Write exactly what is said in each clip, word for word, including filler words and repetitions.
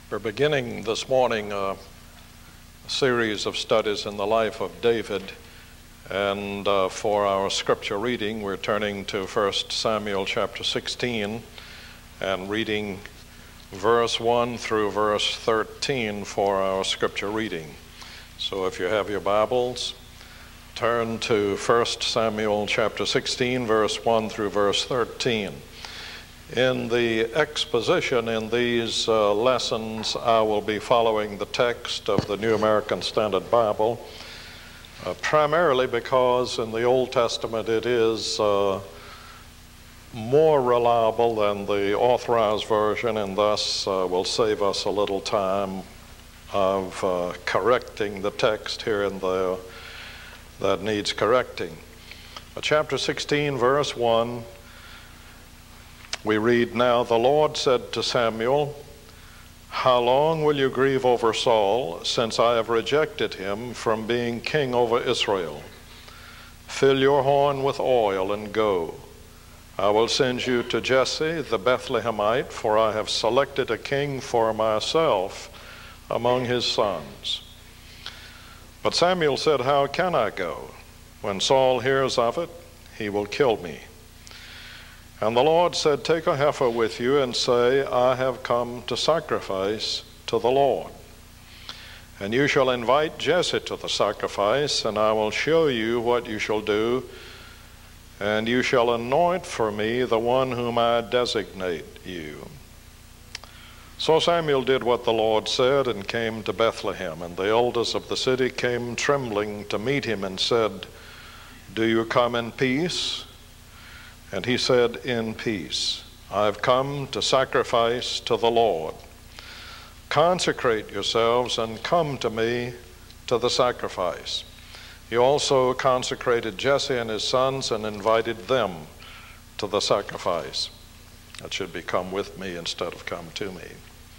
We're beginning this morning uh, a series of studies in the life of David, and uh, for our scripture reading we're turning to First Samuel chapter sixteen and reading verse one through verse thirteen for our scripture reading. So if you have your Bibles, turn to First Samuel chapter sixteen, verse one through verse thirteen. In the exposition in these uh, lessons, I will be following the text of the New American Standard Bible, uh, primarily because in the Old Testament it is uh, more reliable than the Authorized Version, and thus uh, will save us a little time of uh, correcting the text here and there that needs correcting. Uh, chapter sixteen, verse one, we read, "Now the Lord said to Samuel, how long will you grieve over Saul, since I have rejected him from being king over Israel? Fill your horn with oil and go. I will send you to Jesse the Bethlehemite, for I have selected a king for myself among his sons." But Samuel said, "How can I go? When Saul hears of it, he will kill me." And the Lord said, "Take a heifer with you and say, I have come to sacrifice to the Lord. And you shall invite Jesse to the sacrifice, and I will show you what you shall do. And you shall anoint for me the one whom I designate you." So Samuel did what the Lord said and came to Bethlehem. And the elders of the city came trembling to meet him and said, "Do you come in peace?" And he said, "In peace. I have come to sacrifice to the Lord. Consecrate yourselves and come to me to the sacrifice." He also consecrated Jesse and his sons and invited them to the sacrifice. That should be "come with me" instead of "come to me."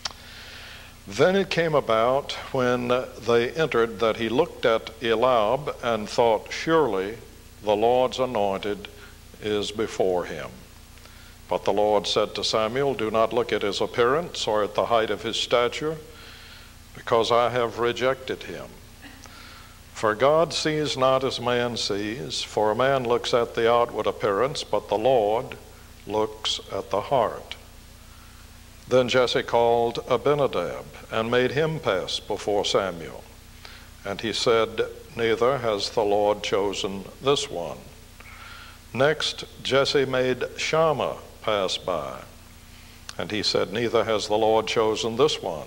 Then it came about when they entered that he looked at Eliab and thought, "Surely the Lord's anointed is before him." But the Lord said to Samuel, "Do not look at his appearance or at the height of his stature, because I have rejected him. For God sees not as man sees, for a man looks at the outward appearance, but the Lord looks at the heart." Then Jesse called Abinadab and made him pass before Samuel. And he said, "Neither has the Lord chosen this one." Next, Jesse made Shammah pass by, and he said, "Neither has the Lord chosen this one."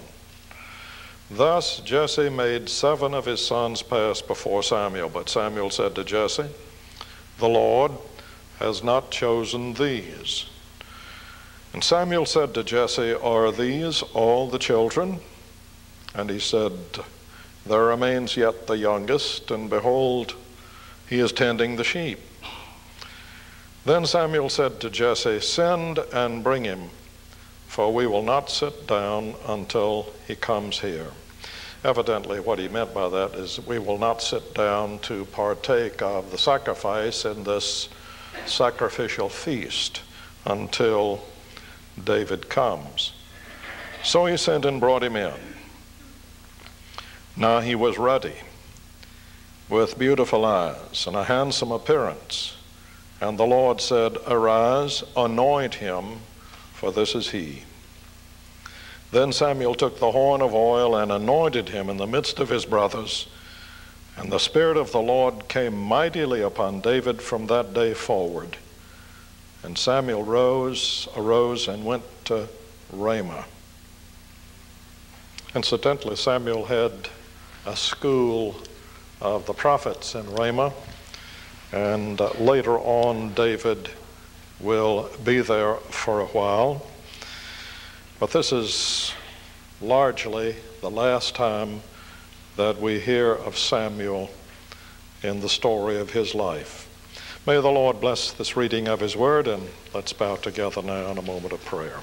Thus Jesse made seven of his sons pass before Samuel. But Samuel said to Jesse, "The Lord has not chosen these." And Samuel said to Jesse, "Are these all the children?" And he said, "There remains yet the youngest, and behold, he is tending the sheep." Then Samuel said to Jesse, "Send and bring him, for we will not sit down until he comes here." Evidently what he meant by that is we will not sit down to partake of the sacrifice in this sacrificial feast until David comes. So he sent and brought him in. Now he was ruddy, with beautiful eyes and a handsome appearance. And the Lord said, "Arise, anoint him, for this is he." Then Samuel took the horn of oil and anointed him in the midst of his brothers. And the Spirit of the Lord came mightily upon David from that day forward. And Samuel rose, arose and went to Ramah. Incidentally, Samuel had a school of the prophets in Ramah. And uh, later on, David will be there for a while. But this is largely the last time that we hear of Samuel in the story of his life. May the Lord bless this reading of his word, and let's bow together now in a moment of prayer.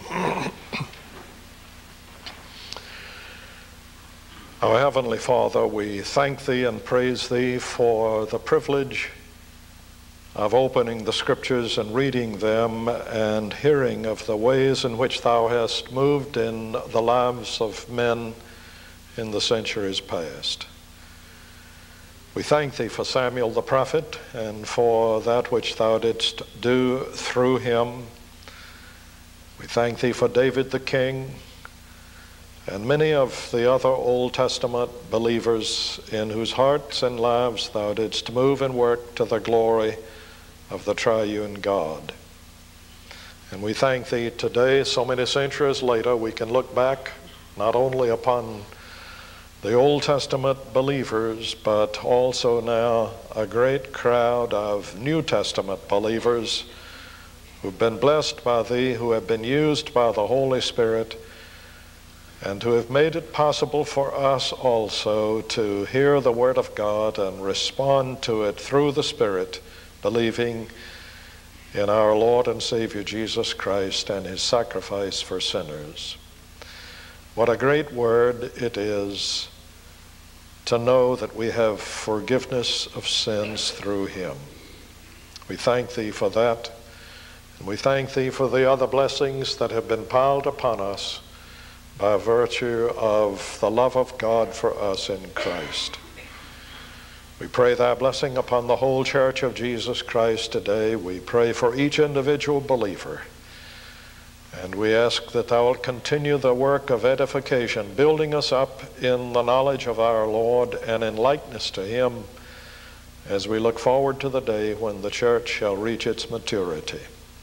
Our Heavenly Father, we thank thee and praise thee for the privilege of opening the Scriptures and reading them and hearing of the ways in which thou hast moved in the lives of men in the centuries past. We thank thee for Samuel the prophet and for that which thou didst do through him. We thank thee for David the king and many of the other Old Testament believers in whose hearts and lives thou didst move and work to the glory of the triune God. And we thank thee today, so many centuries later, we can look back not only upon the Old Testament believers, but also now a great crowd of New Testament believers who've been blessed by thee, who have been used by the Holy Spirit, and who have made it possible for us also to hear the Word of God and respond to it through the Spirit, believing in our Lord and Savior Jesus Christ and his sacrifice for sinners. What a great word it is to know that we have forgiveness of sins through him. We thank thee for that, and we thank thee for the other blessings that have been piled upon us by virtue of the love of God for us in Christ. We pray thy blessing upon the whole church of Jesus Christ today. We pray for each individual believer. And we ask that thou wilt continue the work of edification, building us up in the knowledge of our Lord and in likeness to him as we look forward to the day when the church shall reach its maturity.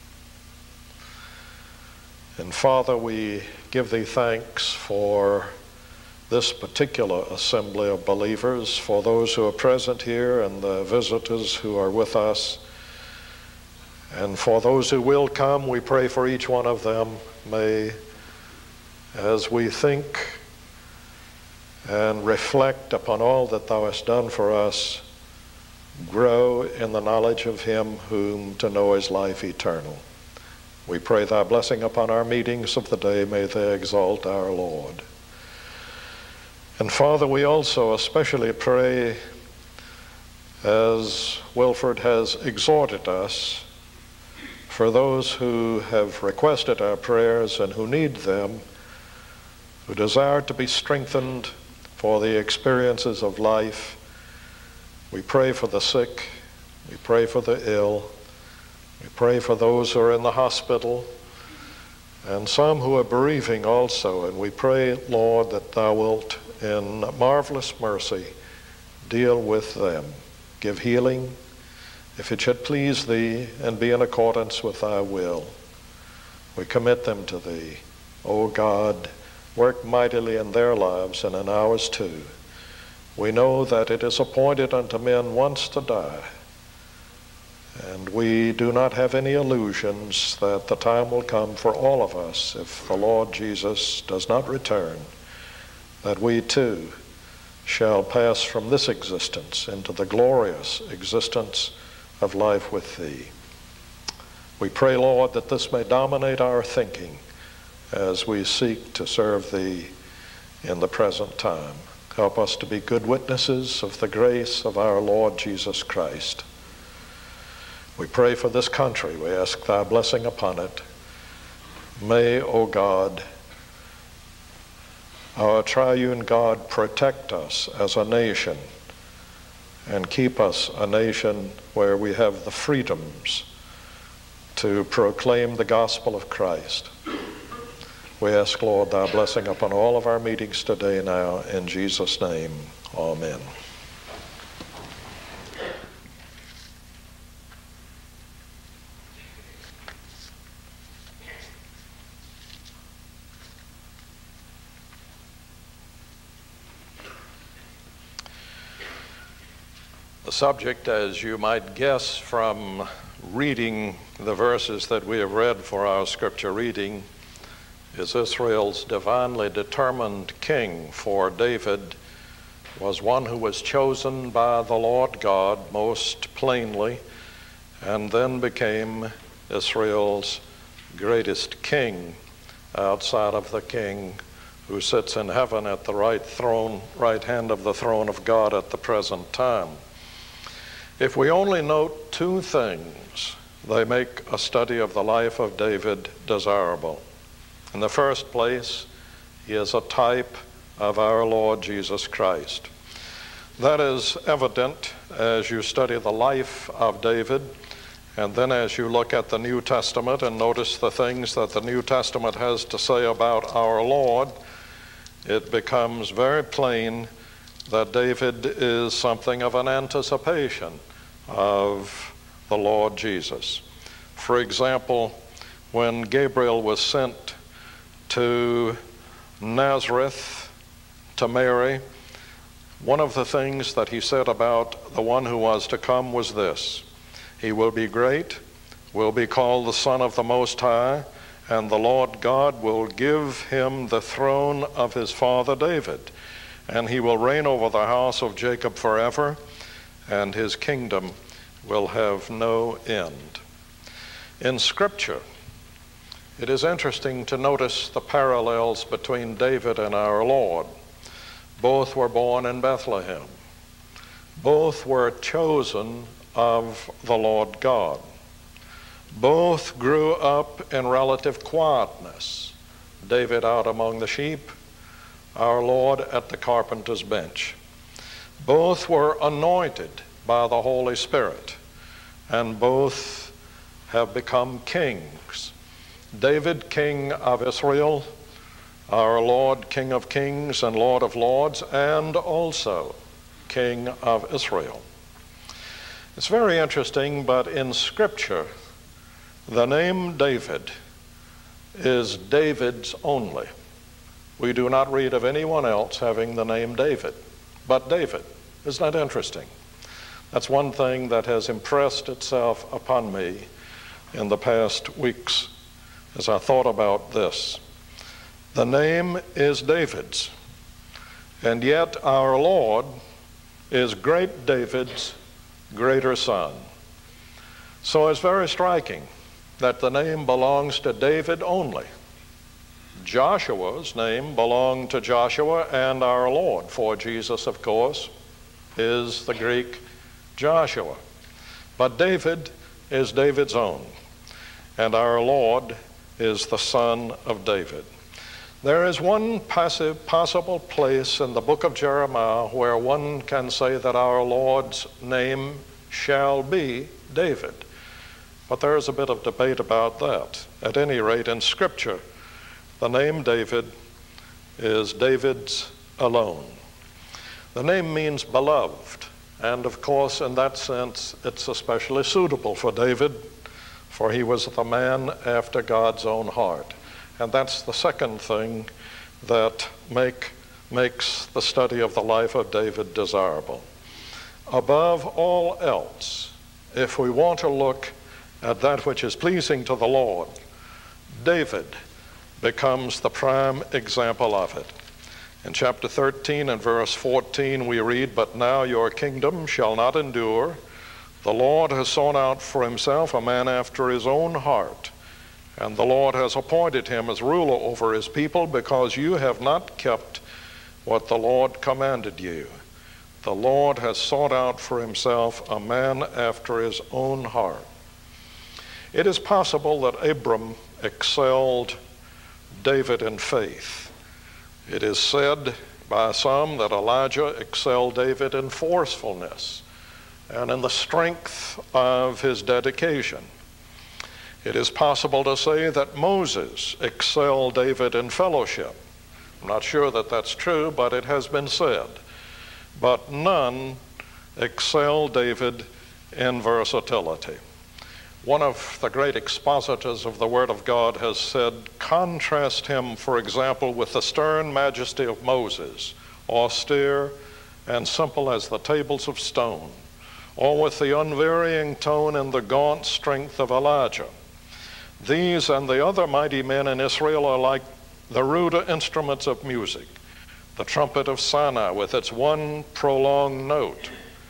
And Father, we give thee thanks for this particular assembly of believers, for those who are present here and the visitors who are with us. And for those who will come, we pray for each one of them. May, as we think and reflect upon all that thou hast done for us, grow in the knowledge of him whom to know is life eternal. We pray thy blessing upon our meetings of the day. May they exalt our Lord. And Father, we also especially pray, as Wilford has exhorted us, for those who have requested our prayers and who need them, who desire to be strengthened for the experiences of life. We pray for the sick, we pray for the ill, we pray for those who are in the hospital, and some who are bereaving also. And we pray, Lord, that thou wilt in marvelous mercy deal with them. Give healing, if it should please thee and be in accordance with thy will. We commit them to thee. O God, work mightily in their lives and in ours too. We know that it is appointed unto men once to die, and we do not have any illusions that the time will come for all of us, if the Lord Jesus does not return, that we too shall pass from this existence into the glorious existence of life with thee. We pray, Lord, that this may dominate our thinking as we seek to serve thee in the present time. Help us to be good witnesses of the grace of our Lord Jesus Christ. We pray for this country. We ask thy blessing upon it. May, O God, our triune God protect us as a nation and keep us a nation where we have the freedoms to proclaim the gospel of Christ. We ask, Lord, thy blessing upon all of our meetings today now, in Jesus' name, amen. The subject, as you might guess from reading the verses that we have read for our scripture reading, is Israel's divinely determined king. For David was one who was chosen by the Lord God most plainly, and then became Israel's greatest king outside of the king who sits in heaven at the right throne, right hand of the throne of God at the present time. If we only note two things, they make a study of the life of David desirable. In the first place, he is a type of our Lord Jesus Christ. That is evident as you study the life of David, and then as you look at the New Testament and notice the things that the New Testament has to say about our Lord, it becomes very plain that David is something of an anticipation of the Lord Jesus. For example, when Gabriel was sent to Nazareth to Mary, one of the things that he said about the one who was to come was this: he will be great, will be called the Son of the Most High, and the Lord God will give him the throne of his father David, and he will reign over the house of Jacob forever, and his kingdom will have no end. In Scripture, it is interesting to notice the parallels between David and our Lord. Both were born in Bethlehem. Both were chosen of the Lord God. Both grew up in relative quietness. David out among the sheep, our Lord at the carpenter's bench. Both were anointed by the Holy Spirit, and both have become kings. David, king of Israel, our Lord, King of Kings and Lord of Lords, and also King of Israel. It's very interesting, but in Scripture, the name David is David's only. We do not read of anyone else having the name David, but David. Isn't that interesting? That's one thing that has impressed itself upon me in the past weeks as I thought about this. The name is David's, and yet our Lord is great David's greater son. So it's very striking that the name belongs to David only. Joshua's name belonged to Joshua and our Lord, for Jesus, of course, is the Greek Joshua. But David is David's own, and our Lord is the son of David. There is one passive, possible place in the book of Jeremiah where one can say that our Lord's name shall be David. But there is a bit of debate about that. At any rate, in Scripture, the name David is David's alone. The name means beloved, and of course, in that sense, it's especially suitable for David, for he was the man after God's own heart. And that's the second thing that make, makes the study of the life of David desirable. Above all else, if we want to look at that which is pleasing to the Lord, David becomes the prime example of it. In chapter thirteen and verse fourteen we read, "But now your kingdom shall not endure. The Lord has sought out for himself a man after his own heart, and the Lord has appointed him as ruler over his people, because you have not kept what the Lord commanded you. The Lord has sought out for himself a man after his own heart." It is possible that Abram excelled David in faith. It is said by some that Elijah excelled David in forcefulness and in the strength of his dedication. It is possible to say that Moses excelled David in fellowship. I'm not sure that that's true, but it has been said. But none excelled David in versatility. One of the great expositors of the Word of God has said, contrast him, for example, with the stern majesty of Moses, austere and simple as the tables of stone, or with the unvarying tone and the gaunt strength of Elijah. These and the other mighty men in Israel are like the ruder instruments of music, the trumpet of Sinai with its one prolonged note.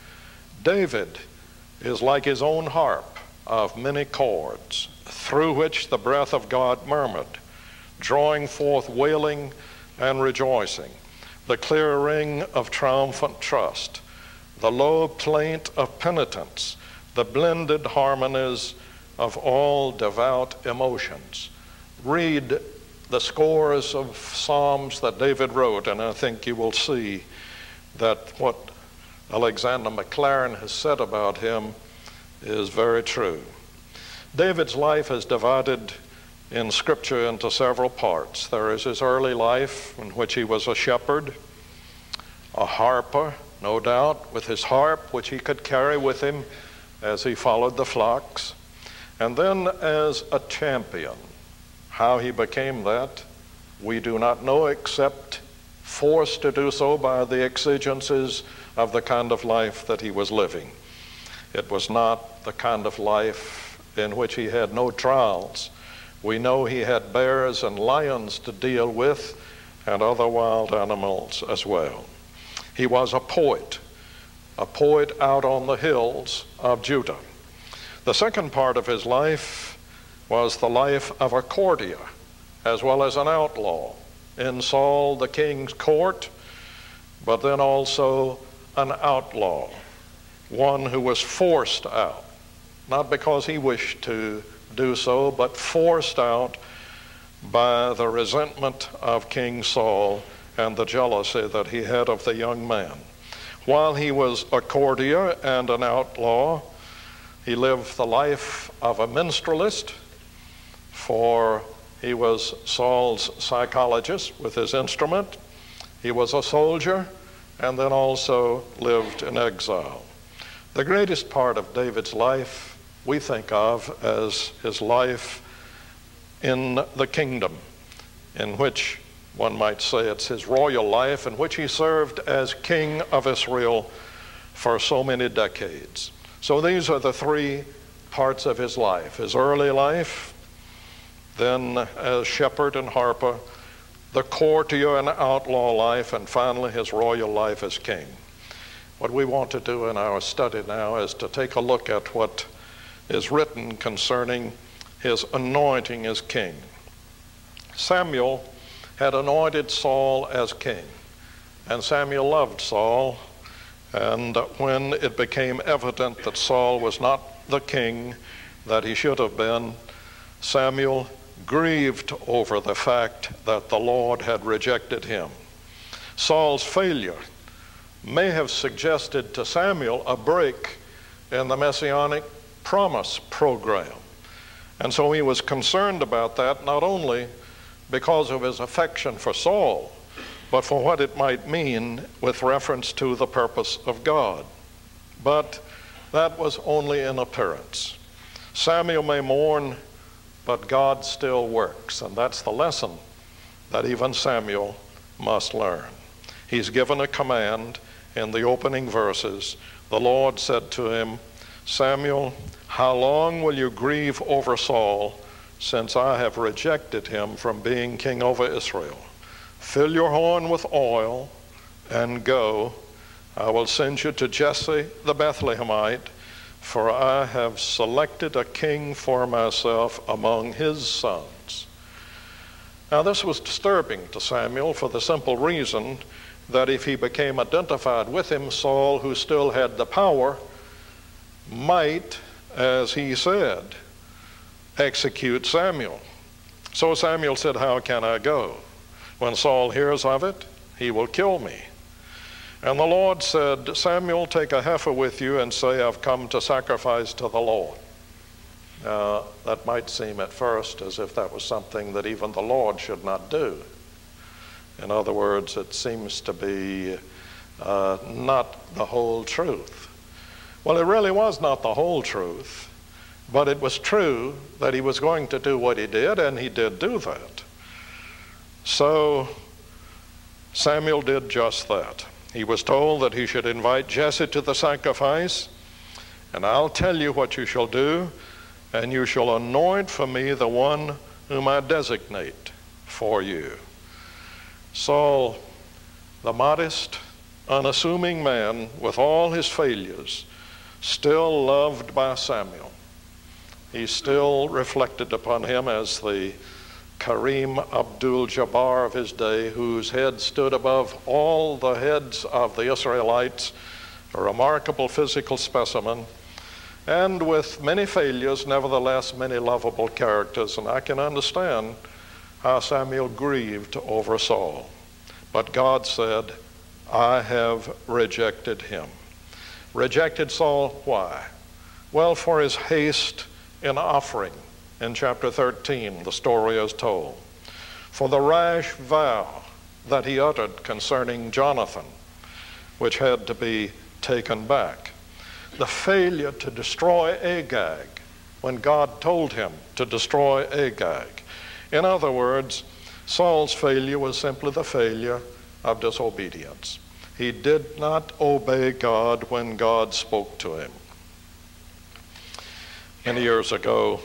David is like his own harp of many chords, through which the breath of God murmured, drawing forth wailing and rejoicing, the clear ring of triumphant trust, the low plaint of penitence, the blended harmonies of all devout emotions. Read the scores of psalms that David wrote, and I think you will see that what Alexander Maclaren has said about him is very true. David's life is divided in Scripture into several parts. There is his early life, in which he was a shepherd, a harper, no doubt, with his harp, which he could carry with him as he followed the flocks. And then as a champion. How he became that, we do not know, except forced to do so by the exigencies of the kind of life that he was living. It was not the kind of life in which he had no trials. We know he had bears and lions to deal with, and other wild animals as well. He was a poet, a poet out on the hills of Judah. The second part of his life was the life of a courtier, as well as an outlaw, in Saul the king's court, but then also an outlaw, one who was forced out, not because he wished to do so, but forced out by the resentment of King Saul and the jealousy that he had of the young man. While he was a courtier and an outlaw, he lived the life of a minstrelist, for he was Saul's psychologist with his instrument. He was a soldier, and then also lived in exile. The greatest part of David's life we think of as his life in the kingdom, in which one might say it's his royal life, in which he served as king of Israel for so many decades. So these are the three parts of his life: his early life, then as shepherd and harper, the courtier and outlaw life, and finally his royal life as king. What we want to do in our study now is to take a look at what is written concerning his anointing as king. Samuel had anointed Saul as king, and Samuel loved Saul, and when it became evident that Saul was not the king that he should have been, Samuel grieved over the fact that the Lord had rejected him. Saul's failure may have suggested to Samuel a break in the Messianic promise program. And so he was concerned about that, not only because of his affection for Saul, but for what it might mean with reference to the purpose of God. But that was only in appearance. Samuel may mourn, but God still works, and that's the lesson that even Samuel must learn. He's given a command in the opening verses. The Lord said to him, "Samuel, how long will you grieve over Saul, since I have rejected him from being king over Israel? Fill your horn with oil and go. I will send you to Jesse the Bethlehemite, for I have selected a king for myself among his sons." Now this was disturbing to Samuel for the simple reason that if he became identified with him, Saul, who still had the power, might, as he said, execute Samuel. So Samuel said, "How can I go? When Saul hears of it, he will kill me." And the Lord said, "Samuel, take a heifer with you and say, I've come to sacrifice to the Lord." Now, that might seem at first as if that was something that even the Lord should not do. In other words, it seems to be uh, not the whole truth. Well, it really was not the whole truth, but it was true that he was going to do what he did, and he did do that. So Samuel did just that. He was told that he should invite Jesse to the sacrifice, and I'll tell you what you shall do, and you shall anoint for me the one whom I designate for you. Saul, the modest, unassuming man with all his failures, still loved by Samuel. He still reflected upon him as the Kareem Abdul-Jabbar of his day, whose head stood above all the heads of the Israelites a remarkable physical specimen, and with many failures, nevertheless many lovable characters. And I can understand how Samuel grieved over Saul. But God said, I have rejected him. Rejected Saul, why? Well, for his haste in offering. In chapter thirteen, the story is told. For the rash vow that he uttered concerning Jonathan, which had to be taken back. The failure to destroy Agag when God told him to destroy Agag. In other words, Saul's failure was simply the failure of disobedience. He did not obey God when God spoke to him. Many years ago,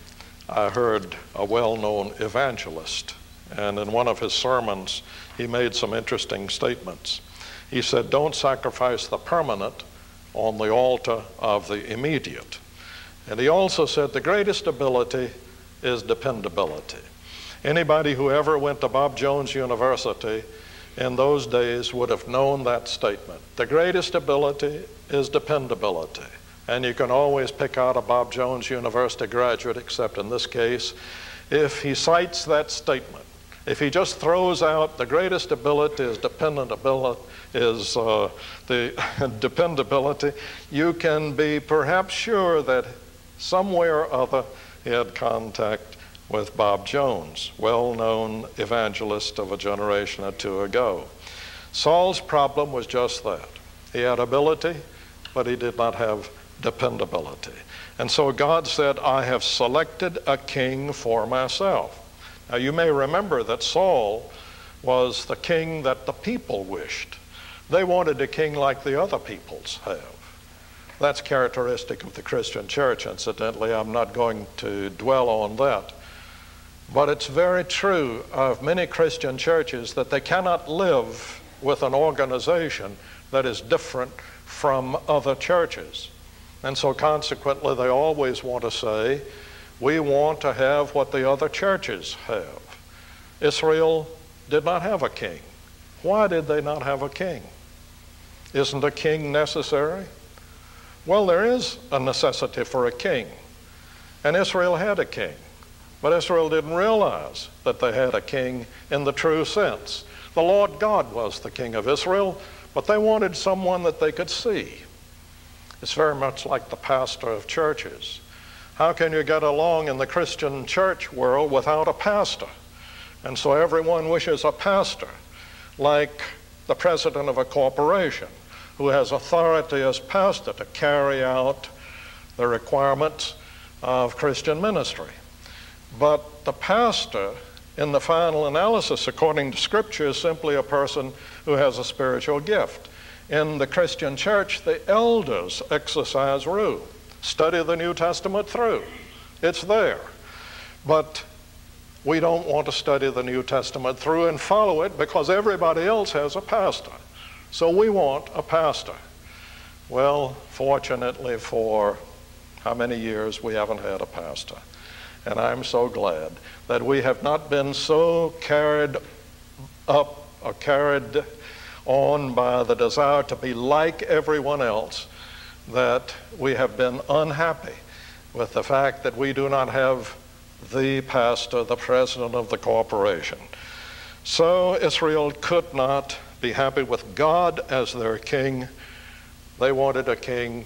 I heard a well-known evangelist, and in one of his sermons, he made some interesting statements. He said, don't sacrifice the permanent on the altar of the immediate. And he also said the greatest ability is dependability. Anybody who ever went to Bob Jones University in those days would have known that statement. The greatest ability is dependability. And you can always pick out a Bob Jones University graduate, except in this case, if he cites that statement. If he just throws out the greatest ability is dependability, is uh, the dependability, you can be perhaps sure that somewhere or other he had contact with Bob Jones, well-known evangelist of a generation or two ago. Saul's problem was just that. He had ability, but he did not have dependability. And so God said, I have selected a king for myself. Now you may remember that Saul was the king that the people wished. They wanted a king like the other peoples have. That's characteristic of the Christian church, incidentally. I'm not going to dwell on that. But it's very true of many Christian churches that they cannot live with an organization that is different from other churches. And so consequently, they always want to say, we want to have what the other churches have. Israel did not have a king. Why did they not have a king? Isn't a king necessary? Well, there is a necessity for a king. And Israel had a king. But Israel didn't realize that they had a king in the true sense. The Lord God was the king of Israel, but they wanted someone that they could see. It's very much like the pastor of churches. How can you get along in the Christian church world without a pastor? And so everyone wishes a pastor, like the president of a corporation, who has authority as pastor to carry out the requirements of Christian ministry. But the pastor, in the final analysis, according to Scripture, is simply a person who has a spiritual gift. In the Christian church, the elders exercise rule. Study the New Testament through. It's there. But we don't want to study the New Testament through and follow it because everybody else has a pastor. So we want a pastor. Well, fortunately for how many years we haven't had a pastor. And I'm so glad that we have not been so carried up or carried on by the desire to be like everyone else that we have been unhappy with the fact that we do not have the pastor, the president of the corporation. So Israel could not be happy with God as their king. They wanted a king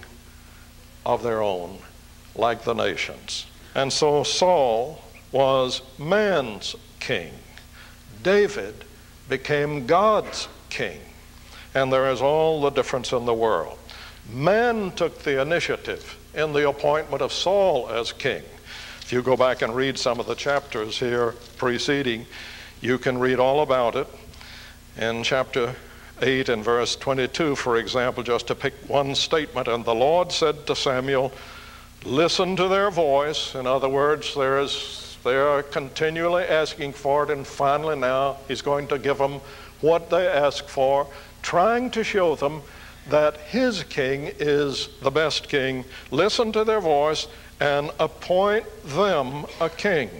of their own, like the nations. And so Saul was man's king. David became God's king. And there is all the difference in the world. Man took the initiative in the appointment of Saul as king. If you go back and read some of the chapters here preceding, you can read all about it. In chapter eight and verse twenty-two, for example, just to pick one statement, and the Lord said to Samuel, listen to their voice. In other words, there is, they are continually asking for it, and finally now he's going to give them what they ask for, trying to show them that his king is the best king. Listen to their voice and appoint them a king.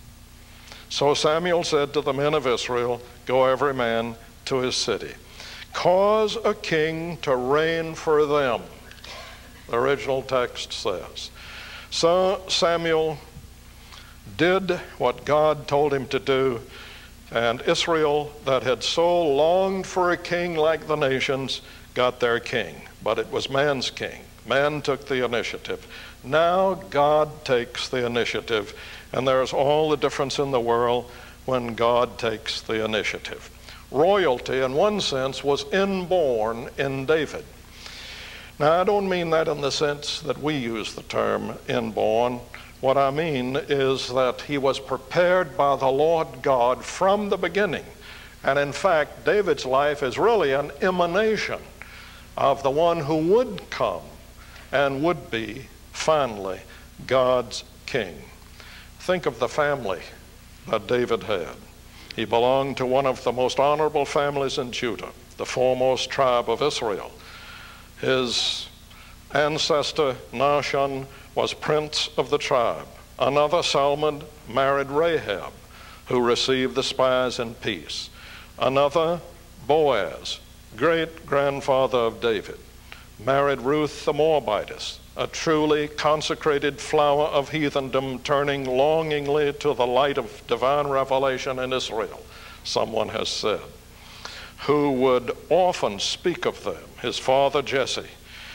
So Samuel said to the men of Israel, go every man to his city. cause a king to reign for them. The original text says. So Samuel did what God told him to do, and Israel, that had so longed for a king like the nations, got their king. But it was man's king. Man took the initiative. Now God takes the initiative, and there's all the difference in the world when God takes the initiative. Royalty, in one sense, was inborn in David. Now, I don't mean that in the sense that we use the term inborn. What I mean is that he was prepared by the Lord God from the beginning. And in fact, David's life is really an emanation of the one who would come and would be, finally, God's king. Think of the family that David had. He belonged to one of the most honorable families in Judah, the foremost tribe of Israel. His ancestor, Nahshon, was prince of the tribe. Another, Salmon, married Rahab, who received the spies in peace. Another, Boaz, great-grandfather of David, married Ruth the Moabitess, a truly consecrated flower of heathendom turning longingly to the light of divine revelation in Israel, someone has said, who would often speak of them, his father Jesse,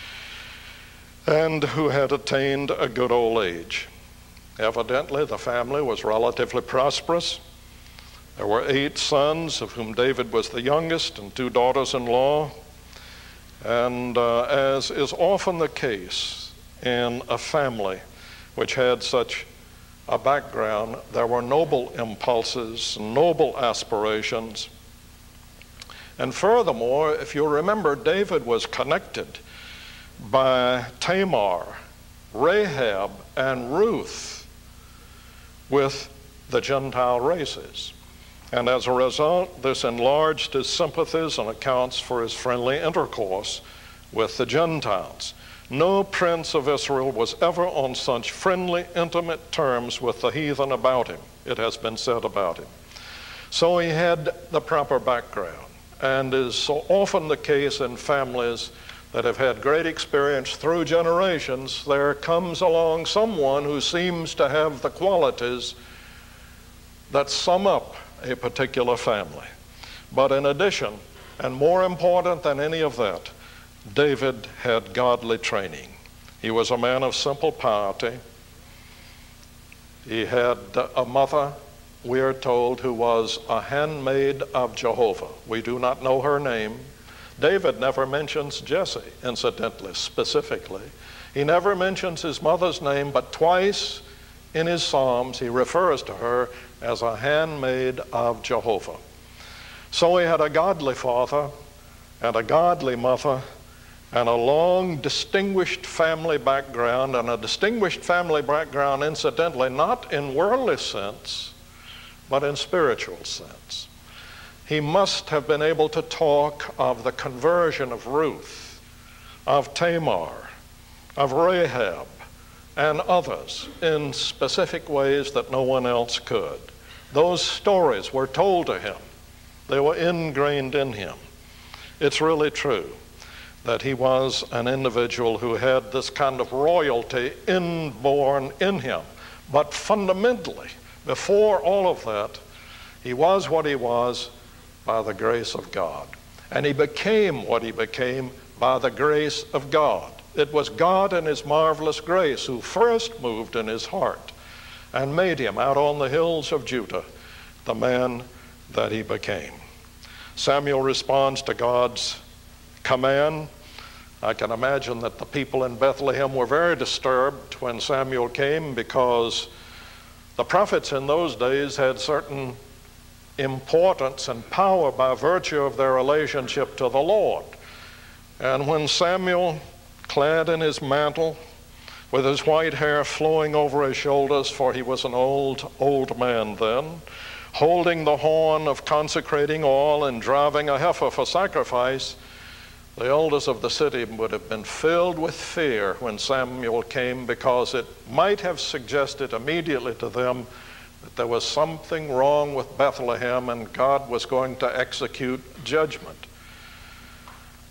and who had attained a good old age. Evidently, the family was relatively prosperous. There were eight sons, of whom David was the youngest, and two daughters-in-law. And uh, as is often the case in a family which had such a background, there were noble impulses, noble aspirations. And furthermore, if you remember, David was connected by Tamar, Rahab, and Ruth with the Gentile races. And as a result, this enlarged his sympathies and accounts for his friendly intercourse with the Gentiles. No prince of Israel was ever on such friendly, intimate terms with the heathen about him, it has been said about him. So he had the proper background, and is so often the case in families that have had great experience through generations. There comes along someone who seems to have the qualities that sum up a particular family. But in addition, and more important than any of that, David had godly training. He was a man of simple piety. He had a mother, we are told, who was a handmaid of Jehovah. We do not know her name. David never mentions Jesse, incidentally, specifically. He never mentions his mother's name, but twice in his Psalms he refers to her as a handmaid of Jehovah. So he had a godly father and a godly mother and a long distinguished family background, and a distinguished family background, incidentally, not in worldly sense, but in spiritual sense. He must have been able to talk of the conversion of Ruth, of Tamar, of Rahab, and others in specific ways that no one else could. Those stories were told to him. They were ingrained in him. It's really true that he was an individual who had this kind of royalty inborn in him. But fundamentally, before all of that, he was what he was by the grace of God. And he became what he became by the grace of God. It was God in his marvelous grace who first moved in his heart and made him out on the hills of Judah the man that he became. Samuel responds to God's command. I can imagine that the people in Bethlehem were very disturbed when Samuel came, because the prophets in those days had certain importance and power by virtue of their relationship to the Lord. And when Samuel, clad in his mantle, with his white hair flowing over his shoulders, for he was an old, old man then, holding the horn of consecrating oil and driving a heifer for sacrifice, the elders of the city would have been filled with fear when Samuel came, because it might have suggested immediately to them that there was something wrong with Bethlehem and God was going to execute judgment.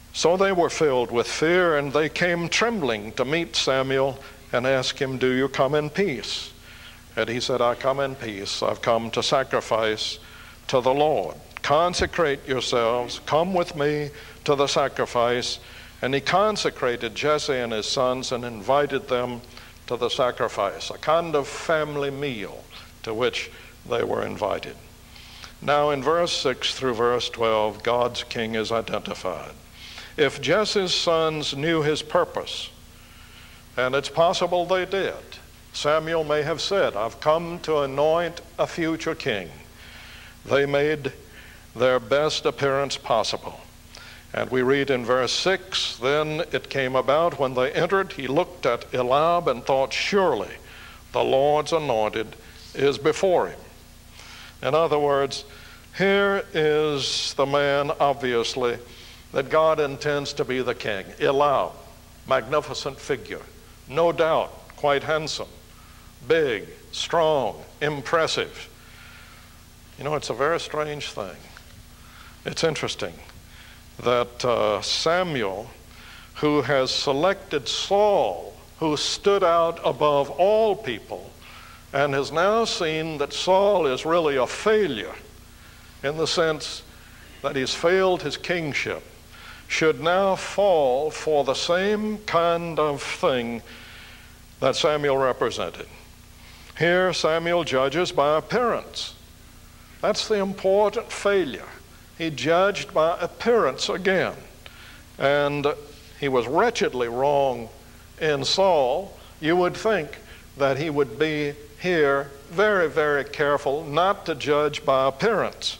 So they were filled with fear, and they came trembling to meet Samuel and ask him, "Do you come in peace?" And he said, "I come in peace. I've come to sacrifice to the Lord. Consecrate yourselves. Come with me to the sacrifice." And he consecrated Jesse and his sons and invited them to the sacrifice, a kind of family meal to which they were invited. Now in verse six through verse twelve, God's king is identified. If Jesse's sons knew his purpose, and it's possible they did, Samuel may have said, "I've come to anoint a future king." They made their best appearance possible. And we read in verse six, "Then it came about when they entered, he looked at Eliab and thought, surely the Lord's anointed is before him." In other words, here is the man, obviously, that God intends to be the king. Eliab, magnificent figure, no doubt quite handsome, big, strong, impressive. You know, it's a very strange thing. It's interesting that uh, Samuel, who has selected Saul, who stood out above all people, and has now seen that Saul is really a failure in the sense that he's failed his kingship, should now fall for the same kind of thing that Samuel represented. Here Samuel judges by appearance. That's the important failure. He judged by appearance again. And he was wretchedly wrong in Saul. You would think that he would be here very, very careful not to judge by appearance.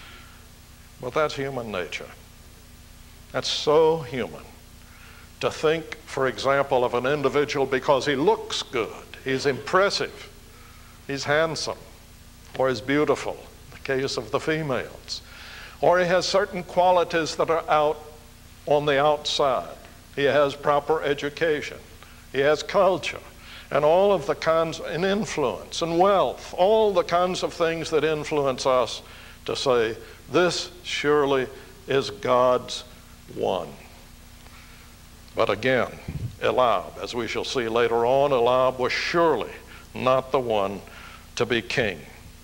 But that's human nature. That's so human. To think, for example, of an individual because he looks good, he's impressive, he's handsome, or he's beautiful, in the case of the females. Or he has certain qualities that are out on the outside. He has proper education. He has culture. And all of the kinds, and influence and wealth, all the kinds of things that influence us to say, this surely is God's one. But again, Eliab, as we shall see later on, Eliab was surely not the one to be king.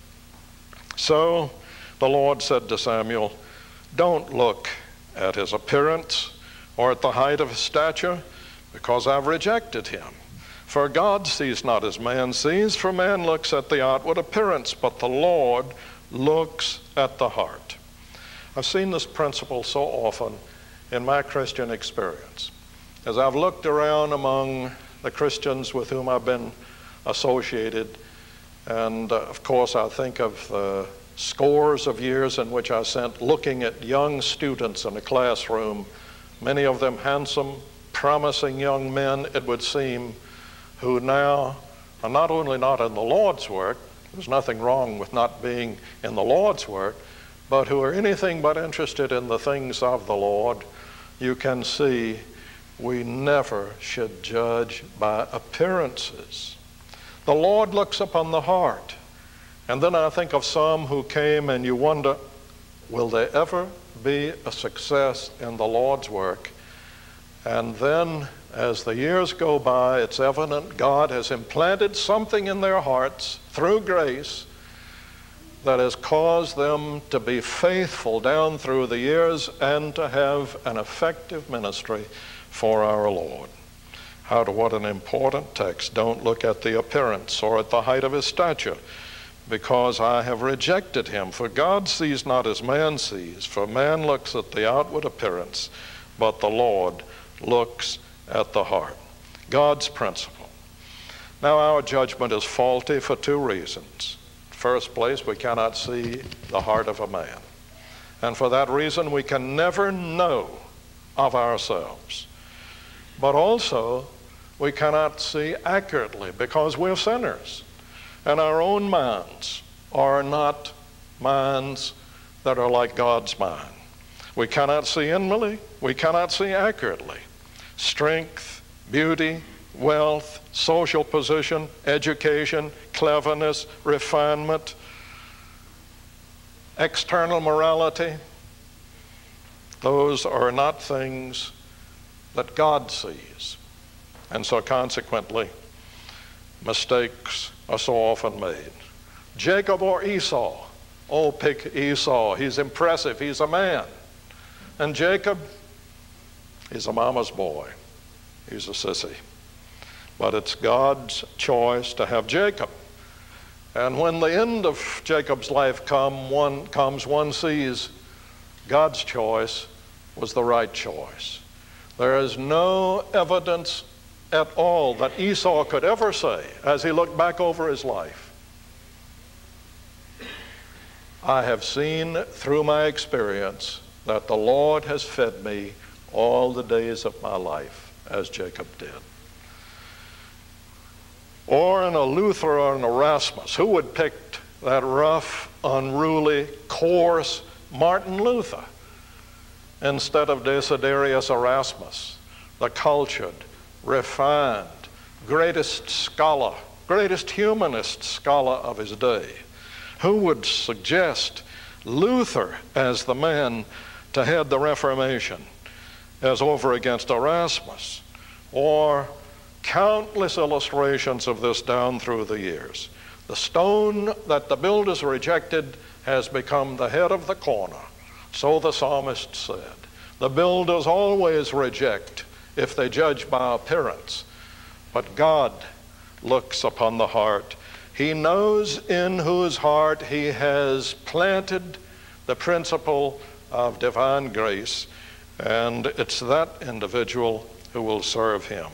So the Lord said to Samuel, "Don't look at his appearance or at the height of his stature, because I've rejected him. For God sees not as man sees, for man looks at the outward appearance, but the Lord looks at the heart." I've seen this principle so often in my Christian experience. As I've looked around among the Christians with whom I've been associated, and uh, of course I think of the scores of years in which I spent looking at young students in a classroom, many of them handsome, promising young men, it would seem, who now are not only not in the Lord's work, there's nothing wrong with not being in the Lord's work, but who are anything but interested in the things of the Lord. You can see we never should judge by appearances. The Lord looks upon the heart. And then I think of some who came and you wonder, will they ever be a success in the Lord's work? And then as the years go by, it's evident God has implanted something in their hearts through grace that has caused them to be faithful down through the years and to have an effective ministry for our Lord. How to, what an important text. Don't look at the appearance or at the height of his stature, because I have rejected him. For God sees not as man sees, for man looks at the outward appearance, but the Lord looks at the heart. God's principle. Now our judgment is faulty for two reasons. First place, we cannot see the heart of a man. And for that reason, we can never know of ourselves. But also, we cannot see accurately because we're sinners. And our own minds are not minds that are like God's mind. We cannot see inwardly, we cannot see accurately. Strength, beauty, wealth, social position, education, cleverness, refinement, external morality, Those are not things that God sees. And so consequently, mistakes are so often made. Jacob or Esau? Oh, pick Esau. He's impressive. He's a man. And Jacob, he's a mama's boy. He's a sissy. But it's God's choice to have Jacob. And when the end of Jacob's life come, one, comes, one sees God's choice was the right choice. There is no evidence at all that Esau could ever say as he looked back over his life, I have seen through my experience that the Lord has fed me all the days of my life, as Jacob did. Or in a Luther or an Erasmus, who would pick that rough, unruly, coarse Martin Luther instead of Desiderius Erasmus, the cultured, refined, greatest scholar, greatest humanist scholar of his day? Who would suggest Luther as the man to head the Reformation as over against Erasmus? Or countless illustrations of this down through the years. The stone that the builders rejected has become the head of the corner. So the psalmist said. The builders always reject if they judge by appearance, but God looks upon the heart. He knows in whose heart he has planted the principle of divine grace, and it's that individual who will serve him.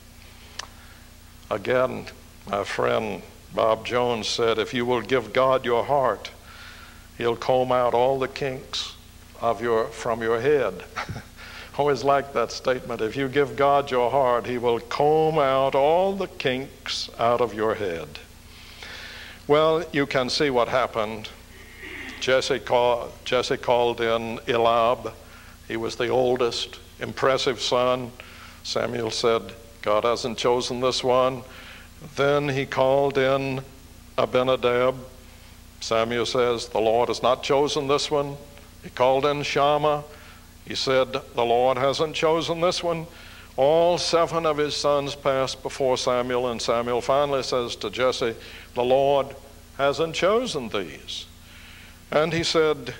Again, my friend Bob Jones said, if you will give God your heart, he'll comb out all the kinks of your, from your head. I always like that statement. If you give God your heart, he will comb out all the kinks out of your head. Well, you can see what happened. Jesse, call, Jesse called in Eliab. He was the oldest, impressive son. Samuel said, God hasn't chosen this one. Then he called in Abinadab. Samuel says, the Lord has not chosen this one. He called in Shammah. He said, the Lord hasn't chosen this one. All seven of his sons passed before Samuel, and Samuel finally says to Jesse, the Lord hasn't chosen these. And he said,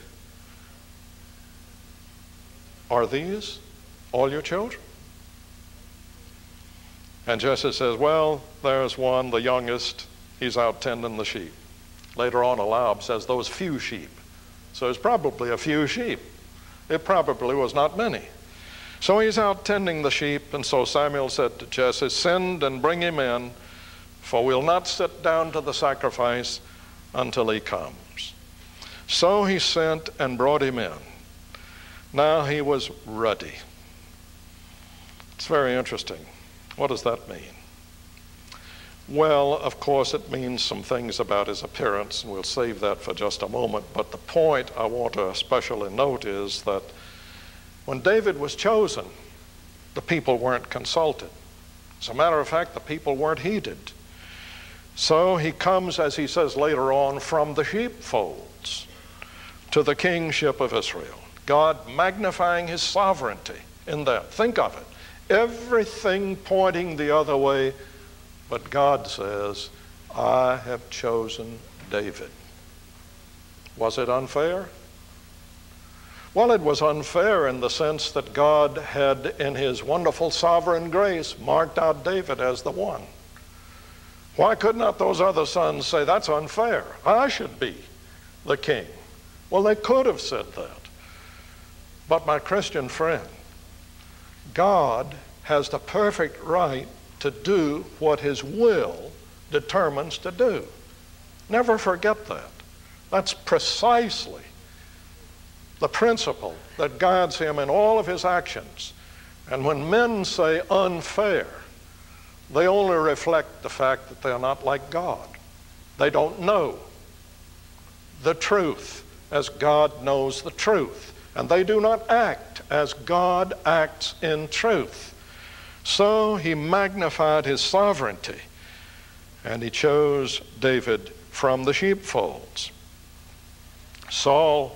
are these all your children? And Jesse says, well, there's one, the youngest. He's out tending the sheep. Later on, Eliab says those few sheep. So it's probably a few sheep. It probably was not many. So he's out tending the sheep, and so Samuel said to Jesse, send and bring him in, for we'll not sit down to the sacrifice until he comes. So he sent and brought him in. Now he was ruddy. It's very interesting. What does that mean? Well, of course, it means some things about his appearance, and we'll save that for just a moment. But the point I want to especially note is that when David was chosen, the people weren't consulted. As a matter of fact, the people weren't heeded. So he comes, as he says later on, from the sheepfolds to the kingship of Israel. God magnifying his sovereignty in that. Think of it. Everything pointing the other way, but God says, I have chosen David. Was it unfair? Well, it was unfair in the sense that God had, in his wonderful sovereign grace, marked out David as the one. Why could not those other sons say, that's unfair, I should be the king? Well, they could have said that. But my Christian friend, God has the perfect right to do what his will determines to do. Never forget that. That's precisely the principle that guides him in all of his actions. And when men say unfair, they only reflect the fact that they're not like God. They don't know the truth as God knows the truth. And they do not act as God acts in truth. So he magnified his sovereignty, and he chose David from the sheepfolds. Saul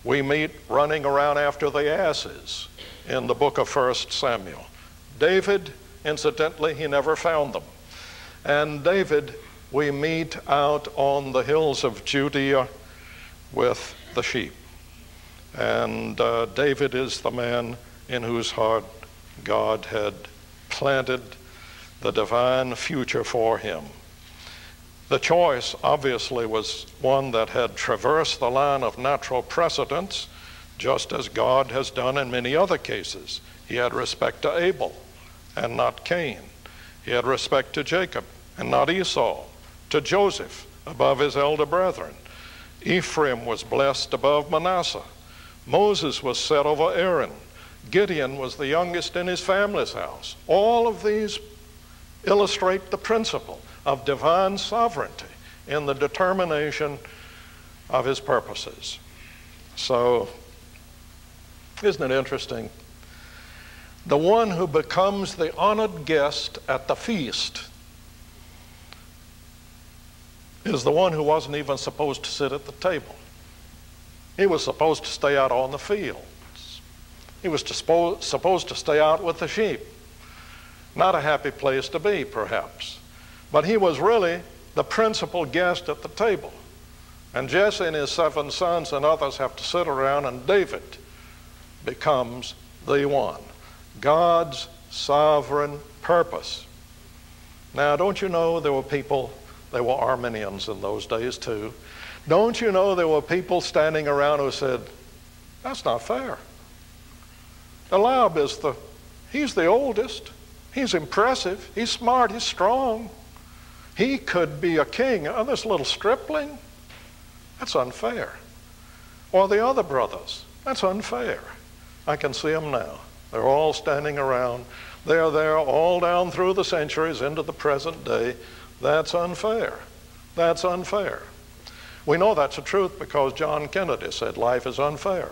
we meet running around after the asses in the book of First Samuel. David, incidentally, he never found them. And David, we meet out on the hills of Judea with the sheep. And uh, David is the man in whose heart God had planted the divine future for him. The choice, obviously, was one that had traversed the line of natural precedence, just as God has done in many other cases. He had respect to Abel and not Cain. He had respect to Jacob and not Esau, to Joseph above his elder brethren. Ephraim was blessed above Manasseh. Moses was set over Aaron. Gideon was the youngest in his family's house. All of these illustrate the principle of divine sovereignty in the determination of his purposes. So, isn't it interesting? The one who becomes the honored guest at the feast is the one who wasn't even supposed to sit at the table. He was supposed to stay out on the fields. He was to supposed to stay out with the sheep. Not a happy place to be, perhaps. But he was really the principal guest at the table. And Jesse and his seven sons and others have to sit around, and David becomes the one. God's sovereign purpose. Now, don't you know there were people, there were Arminians in those days too. Don't you know there were people standing around who said, that's not fair. Eliab is the, he's the oldest. He's impressive. He's smart. He's strong. He could be a king. Oh, this little stripling? That's unfair. Or the other brothers? That's unfair. I can see them now. They're all standing around. They're there all down through the centuries into the present day. That's unfair. That's unfair. We know that's the truth because John Kennedy said life is unfair.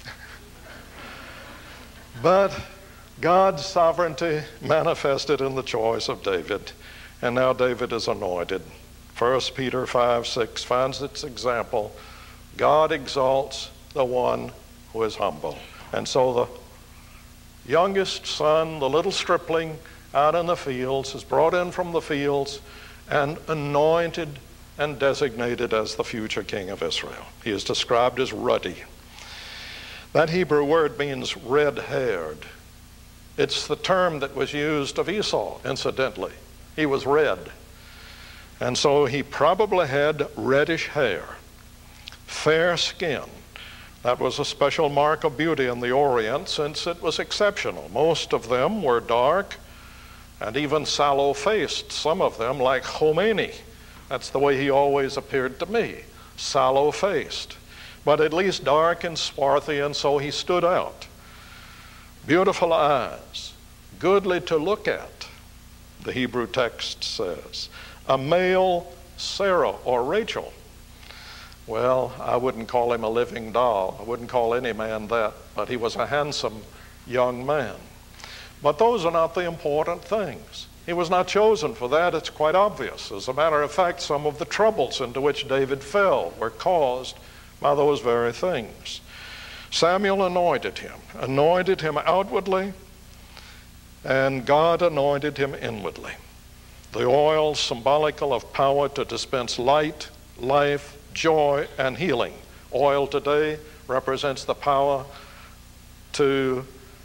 But God's sovereignty manifested in the choice of David, and now David is anointed. First Peter five six finds its example. God exalts the one who is humble. And so the youngest son, the little stripling out in the fields, is brought in from the fields and anointed and designated as the future king of Israel. He is described as ruddy. That Hebrew word means red-haired. It's the term that was used of Esau, incidentally. He was red. And so he probably had reddish hair, fair skin. That was a special mark of beauty in the Orient since it was exceptional. Most of them were dark and even sallow-faced. Some of them, like Khomeini. That's the way he always appeared to me, sallow-faced. But at least dark and swarthy, and so he stood out. Beautiful eyes, goodly to look at, the Hebrew text says. A male Sarah or Rachel. Well, I wouldn't call him a living doll. I wouldn't call any man that, but he was a handsome young man. But those are not the important things. He was not chosen for that. It's quite obvious. As a matter of fact, some of the troubles into which David fell were caused by those very things. Samuel anointed him, anointed him outwardly, and God anointed him inwardly. The oil symbolical of power to dispense light, life, joy, and healing. Oil today represents the power to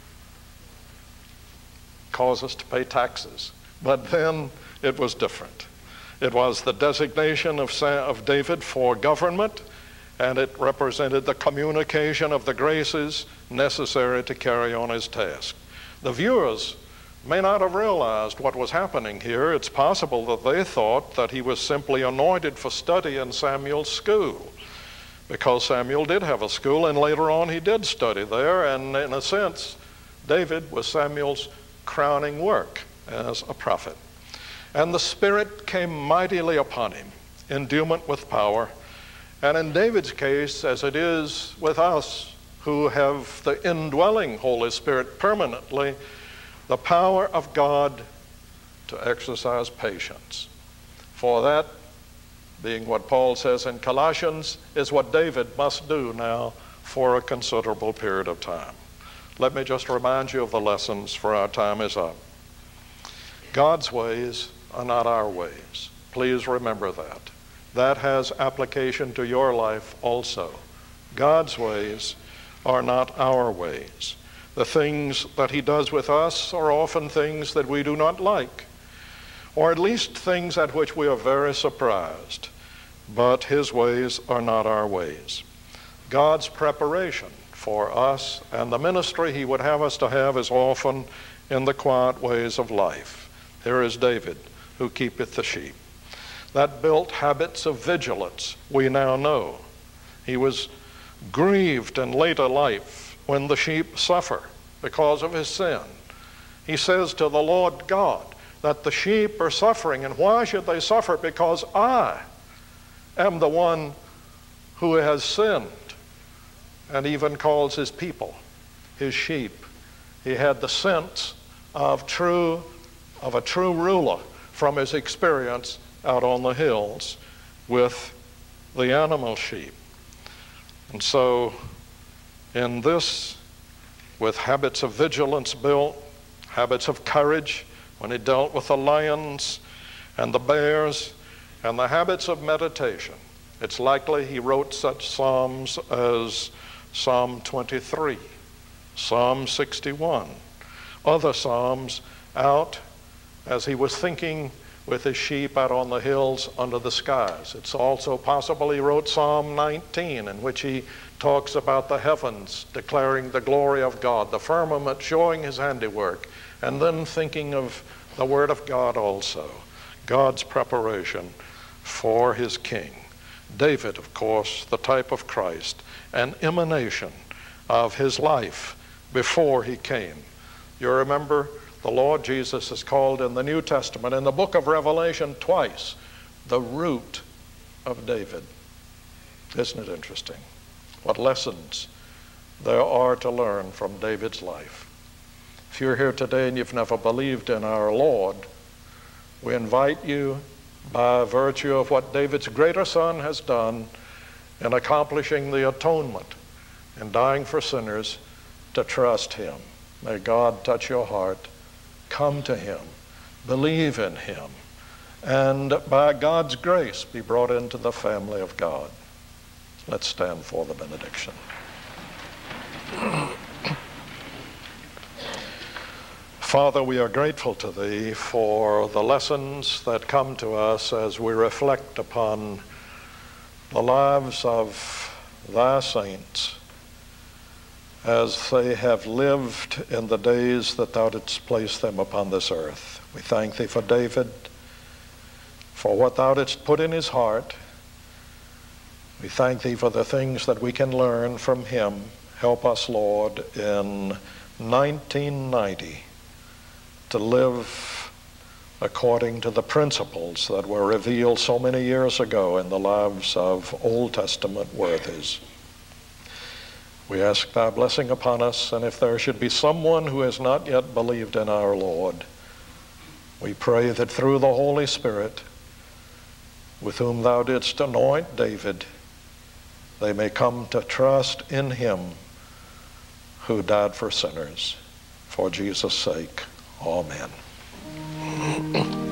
cause us to pay taxes. But then it was different. It was the designation of, Sa- of David for government, and it represented the communication of the graces necessary to carry on his task. The viewers may not have realized what was happening here. It's possible that they thought that he was simply anointed for study in Samuel's school, because Samuel did have a school, and later on he did study there, and in a sense, David was Samuel's crowning work as a prophet. And the Spirit came mightily upon him, endowment with power. And in David's case, as it is with us who have the indwelling Holy Spirit permanently, the power of God to exercise patience. For that, being what Paul says in Colossians, is what David must do now for a considerable period of time. Let me just remind you of the lessons, for our time is up. God's ways are not our ways. Please remember that. That has application to your life also. God's ways are not our ways. The things that he does with us are often things that we do not like, or at least things at which we are very surprised. But his ways are not our ways. God's preparation for us and the ministry he would have us to have is often in the quiet ways of life. Here is David, who keepeth the sheep. That built habits of vigilance we now know. He was grieved in later life when the sheep suffer because of his sin. He says to the Lord God that the sheep are suffering, and why should they suffer? Because I am the one who has sinned, and even calls his people his sheep. He had the sense of true of a true ruler from his experience out on the hills with the animal sheep. And so in this, with habits of vigilance built, habits of courage when he dealt with the lions and the bears, and the habits of meditation, it's likely he wrote such psalms as Psalm twenty-three, Psalm sixty-one, other psalms out as he was thinking with his sheep out on the hills under the skies. It's also possible he wrote Psalm nineteen, in which he talks about the heavens declaring the glory of God, the firmament showing his handiwork, and then thinking of the Word of God also, God's preparation for his king. David, of course, the type of Christ, an emanation of his life before he came. You remember the Lord Jesus is called in the New Testament, in the book of Revelation twice, the root of David. Isn't it interesting what lessons there are to learn from David's life? If you're here today and you've never believed in our Lord, we invite you, by virtue of what David's greater son has done in accomplishing the atonement and dying for sinners, to trust him. May God touch your heart. Come to him, believe in him, and by God's grace be brought into the family of God. Let's stand for the benediction. Father, we are grateful to thee for the lessons that come to us as we reflect upon the lives of thy saints as they have lived in the days that thou didst place them upon this earth. We thank thee for David, for what thou didst put in his heart. We thank thee for the things that we can learn from him. Help us, Lord, in nineteen ninety to live according to the principles that were revealed so many years ago in the lives of Old Testament worthies. We ask thy blessing upon us, and if there should be someone who has not yet believed in our Lord, we pray that through the Holy Spirit, with whom thou didst anoint David, they may come to trust in him who died for sinners. For Jesus' sake, amen.